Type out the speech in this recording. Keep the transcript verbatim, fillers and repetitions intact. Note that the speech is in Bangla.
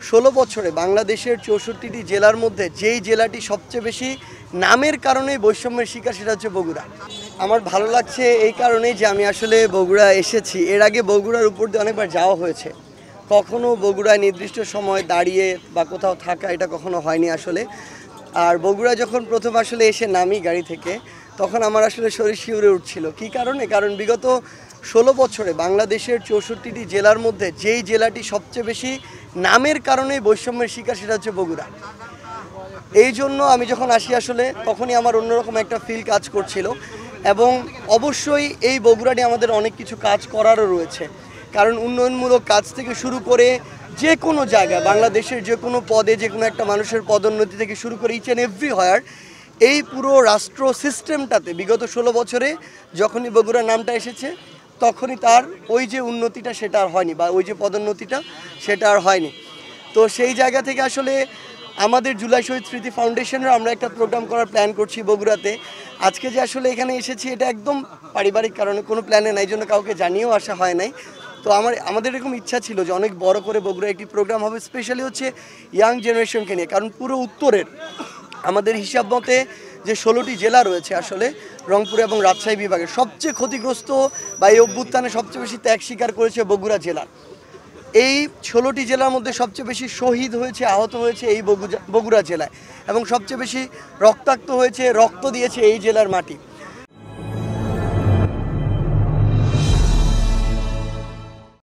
ষোলো বছরে বাংলাদেশের চৌষট্টিটি জেলার মধ্যে যেই জেলাটি সবচেয়ে বেশি নামের কারণেই বৈষম্যের শিকার সেটা হচ্ছে বগুড়া। আমার ভালো লাগছে এই কারণেই যে আমি আসলে বগুড়া এসেছি। এর আগে বগুড়ার উপর দিয়ে অনেকবার যাওয়া হয়েছে, কখনো বগুড়ায় নির্দিষ্ট সময় দাঁড়িয়ে বা কোথাও থাকা এটা কখনো হয়নি আসলে। আর বগুড়া যখন প্রথম আসলে এসে নামি গাড়ি থেকে, তখন আমার আসলে শরীর শিউরে উঠছিল। কী কারণে? কারণ বিগত ষোলো বছরে বাংলাদেশের চৌষট্টিটি জেলার মধ্যে যেই জেলাটি সবচেয়ে বেশি নামের কারণেই বৈষম্যের শিকার সেটা হচ্ছে বগুড়া। এই জন্য আমি যখন আসি আসলে তখনই আমার অন্যরকম একটা ফিল কাজ করছিল। এবং অবশ্যই এই বগুড়াটি আমাদের অনেক কিছু কাজ করারও রয়েছে, কারণ উন্নয়নমূলক কাজ থেকে শুরু করে যে কোনো জায়গায় বাংলাদেশের যে কোনো পদে যে কোনো একটা মানুষের পদোন্নতি থেকে শুরু করে ইচ অ্যান্ড এভরি হোয়ার এই পুরো রাষ্ট্র সিস্টেমটাতে বিগত ষোলো বছরে যখনই বগুড়ার নামটা এসেছে তখনই তার ওই যে উন্নতিটা সেটা আর হয়নি, বা ওই যে পদোন্নতিটা সেটা আর হয়নি। তো সেই জায়গা থেকে আসলে আমাদের জুলাই শহীদ স্মৃতি ফাউন্ডেশনের আমরা একটা প্রোগ্রাম করার প্ল্যান করছি বগুড়াতে। আজকে যে আসলে এখানে এসেছি এটা একদম পারিবারিক কারণে, কোনো প্ল্যানে নাই, জন্য কাউকে জানিয়েও আসা হয় নাই। তো আমার আমাদের এরকম ইচ্ছা ছিল যে অনেক বড় করে বগুড়া একটি প্রোগ্রাম হবে, স্পেশালি হচ্ছে ইয়াং জেনারেশনকে নিয়ে। কারণ পুরো উত্তরের আমাদের হিসাব মতে যে ষোলোটি জেলা রয়েছে আসলে রংপুর এবং রাজশাহী বিভাগের সবচেয়ে ক্ষতিগ্রস্ত বা এই অভ্যুত্থানে সবচেয়ে বেশি ত্যাগ স্বীকার করেছে বগুড়া জেলা। এই ষোলোটি জেলার মধ্যে সবচেয়ে বেশি শহীদ হয়েছে, আহত হয়েছে এই বগুড়া জেলায়, এবং সবচেয়ে বেশি রক্তাক্ত হয়েছে, রক্ত দিয়েছে এই জেলার মাটি।